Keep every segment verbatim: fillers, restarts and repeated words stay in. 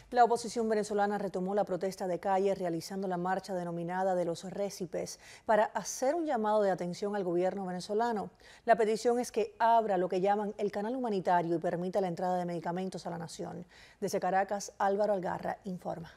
La oposición venezolana retomó la protesta de calle realizando la marcha denominada de los récipes para hacer un llamado de atención al gobierno venezolano. La petición es que abra lo que llaman el canal humanitario y permita la entrada de medicamentos a la nación. Desde Caracas, Álvaro Algarra informa.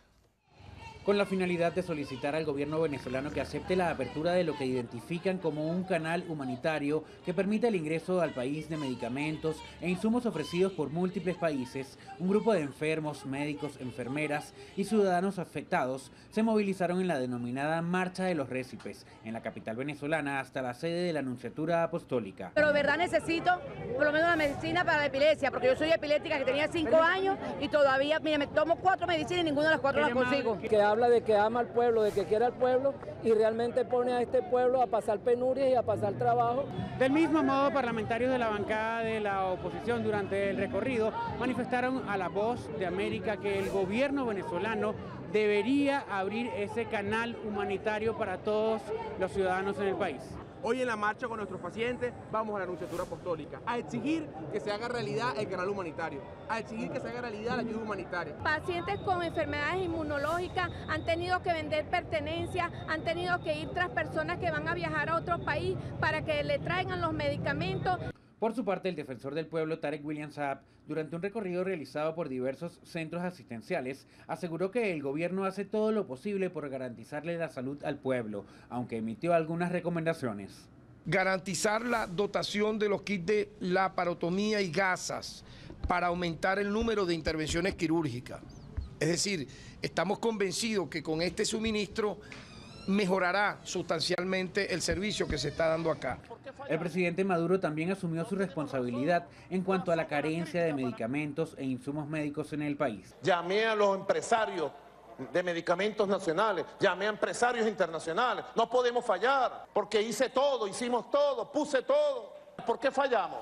Con la finalidad de solicitar al gobierno venezolano que acepte la apertura de lo que identifican como un canal humanitario que permita el ingreso al país de medicamentos e insumos ofrecidos por múltiples países, un grupo de enfermos, médicos, enfermeras y ciudadanos afectados se movilizaron en la denominada Marcha de los Récipes, en la capital venezolana hasta la sede de la Nunciatura Apostólica. Pero de verdad necesito por lo menos la medicina para la epilepsia, porque yo soy epiléptica que tenía cinco años y todavía, mira, me tomo cuatro medicinas y ninguna de las cuatro las consigo. Que habla de que ama al pueblo, de que quiere al pueblo y realmente pone a este pueblo a pasar penurias y a pasar trabajo. Del mismo modo, parlamentarios de la bancada de la oposición durante el recorrido manifestaron a La Voz de América que el gobierno venezolano debería abrir ese canal humanitario para todos los ciudadanos en el país. Hoy en la marcha con nuestros pacientes vamos a la Nunciatura Apostólica a exigir que se haga realidad el canal humanitario, a exigir que se haga realidad la ayuda humanitaria. Pacientes con enfermedades inmunológicas han tenido que vender pertenencias, han tenido que ir tras personas que van a viajar a otro país para que le traigan los medicamentos. Por su parte, el defensor del pueblo, Tarek William Saab, durante un recorrido realizado por diversos centros asistenciales, aseguró que el gobierno hace todo lo posible por garantizarle la salud al pueblo, aunque emitió algunas recomendaciones. Garantizar la dotación de los kits de laparotomía y gasas para aumentar el número de intervenciones quirúrgicas. Es decir, estamos convencidos que con este suministro mejorará sustancialmente el servicio que se está dando acá. El presidente Maduro también asumió su responsabilidad en cuanto a la carencia de medicamentos e insumos médicos en el país. Llamé a los empresarios de medicamentos nacionales, llamé a empresarios internacionales. No podemos fallar, porque hice todo, hicimos todo, puse todo. ¿Por qué fallamos?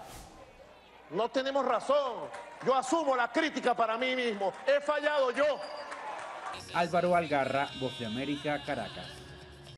No tenemos razón. Yo asumo la crítica para mí mismo. He fallado yo. Álvaro Algarra, Voz de América, Caracas.